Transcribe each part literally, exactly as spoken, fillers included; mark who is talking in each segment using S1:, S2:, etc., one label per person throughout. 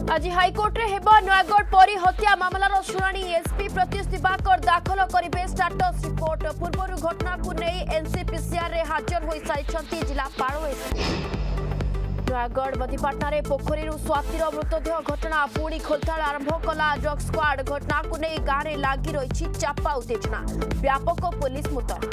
S1: आज हाइकोर्ट रे हेबा नयगढ़ परी हत्या मामलार शुणाणी एसपी प्रत्युष दिवाकर दाखल करेंगे स्टाटस रिपोर्ट पूर्व घटना को नहीं एनसीपीसीआर रे हाजर हो सारी जिलापाल नयगढ़ बदीपाटना पोखरी स्वातिर मृतदेह घटना पुणी खोलताड़ आरंभ कला ड्रग स्क्वाड घटना को नहीं गाँव में लगी रही चापा उत्तेजना व्यापक पुलिस मुतयन।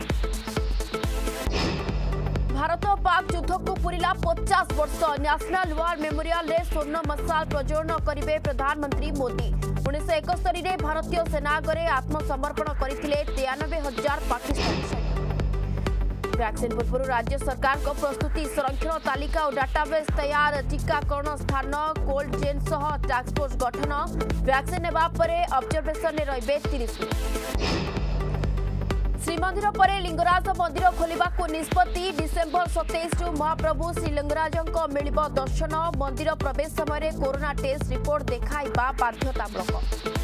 S1: भारत पाक युद्ध को पूरा पचास वर्ष नेशनल वार मेमोरियल रे स्वर्ण मशाल प्रज्वलन करेंगे प्रधानमंत्री मोदी उन्नीस एकस्तरी में भारतीय सेना आगे आत्मसमर्पण करते तेयानबे हजार पाकिस्तानी सैन्य। वैक्सीन पूर्व राज्य सरकार को प्रस्तुति संरक्षण तालिका और डाटाबेस तैयार टीकाकरण स्थान कोल्ड चेन सह टास्कफोर्स गठन वैक्सीन नेबा परे ऑब्जर्वेशन रे तीस मिनिट। श्रीमंदिर पर लिंगराज मंदिर खोलने को निष्पत्ति डिसेम्बर सत्ताईस महाप्रभु श्रीलिंगराज मिल दर्शन मंदिर प्रवेश समय कोरोना टेस्ट रिपोर्ट देखा बाध्यतामूलक।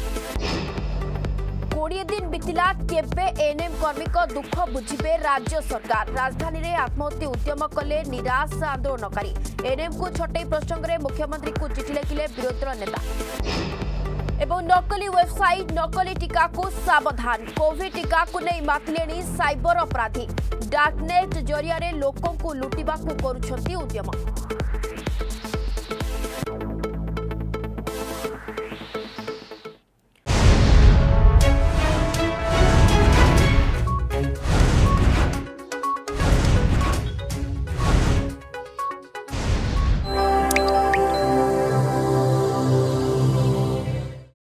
S1: कोड़े दिन बीतला केबे एएनएम कर्मी दुख बुझे राज्य सरकार राजधानी में आत्महत्या उद्यम कले निराश आंदोलनकारी एएनएम को छटई प्रसंग में मुख्यमंत्री को चिठी लिखिले विरोधी नेता। एवं नकली वेबसाइट नकली टीका को सावधान कोविड टीका को नहीं मातिले साइबर अपराधी डार्कनेट जरिया लोकों को लुटिबा को करुछंती उद्यम।